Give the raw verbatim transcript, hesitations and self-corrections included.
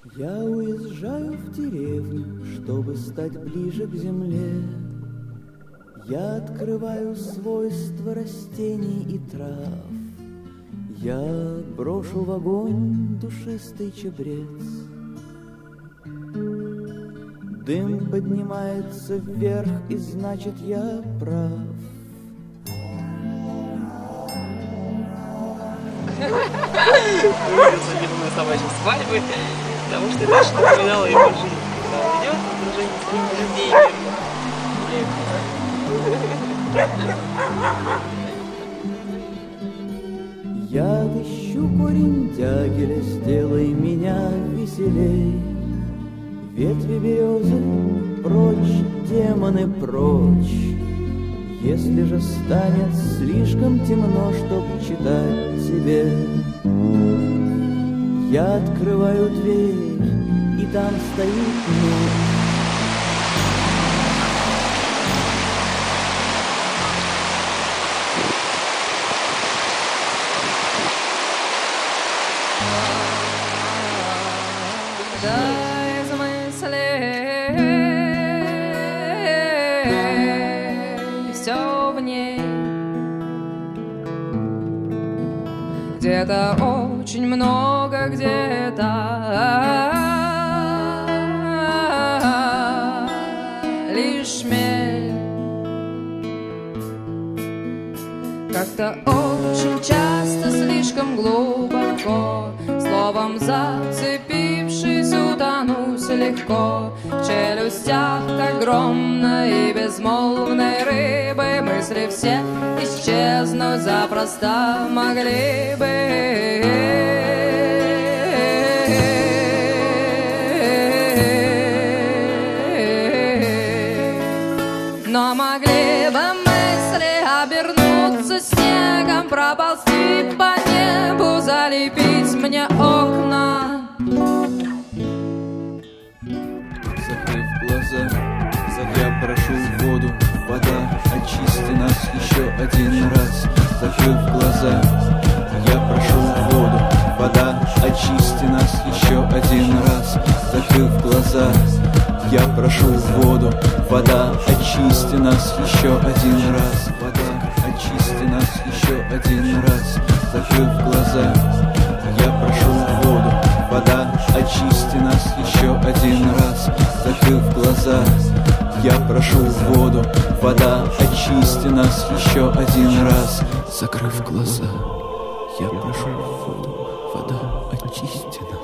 Я уезжаю в деревню, чтобы стать ближе к земле. Я открываю свойства растений и трав. Я брошу в огонь душистый чабрец. Дым поднимается вверх, и значит, я прав. Вырезался на собачьей свадьбы, потому что это очень напоминало его жизнь. Когда он идет в окружении своих людей. Я отыщу корень дягеля, сделай меня веселей. Ветви березы, прочь, демоны, прочь. Если же станет слишком темно, чтоб читать тебе, я открываю дверь, и там стоит ночь. Где-то очень много, где-то лишь мель. Как-то очень часто, слишком глубоко, словом зацепившись, утонусь легко. В челюстях огромной и безмолвной рыбы мысли все исчезнуть запросто могли бы. Но могли бы мысли обернуться снегом, проползти по небу, залепить мне окна. Закрыв глаза, я прошу воду, вода, очисти нас еще один раз. Закрыв глаза, я прошу воду, вода, очисти нас еще один раз. Закрыв глаза, я прошу воду, вода, очисти нас еще один раз. Вода, очисти нас еще один раз. Закрыв глаза, я прошу воду, вода, очисти нас еще один раз. Закрыв глаза, я прошу воду, вода, очисти нас еще один раз. Закрыв глаза, я прошу воду, вода, очисти нас.